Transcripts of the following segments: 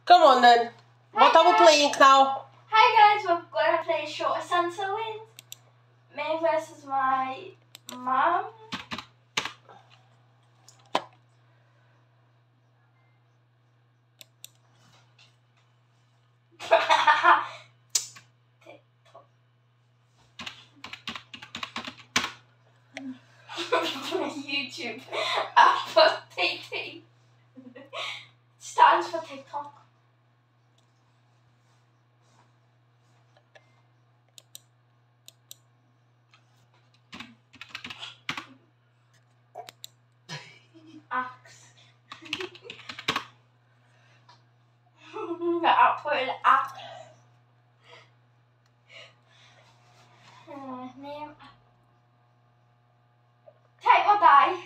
Come on then. What are we playing now? Hi guys, we're going to play Shorter Santa wins. Me versus my mum. YouTube. I put TT. Stands for TikTok. Axe. I'll put an axe. Name. Type or die.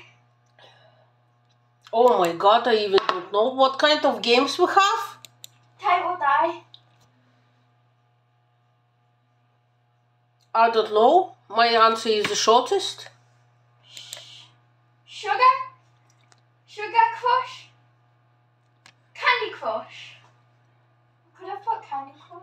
Oh my god, I even don't know what kind of games we have. Type or die. I don't know. My answer is the shortest. Sugar? Sugar Crush? Candy Crush? Could I put Candy Crush?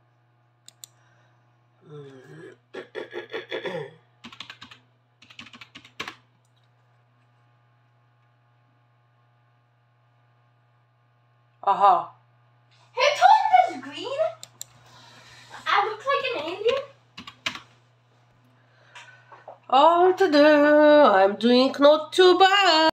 Aha. Who turned this green? I look like an alien. Oh, today I'm doing not too bad.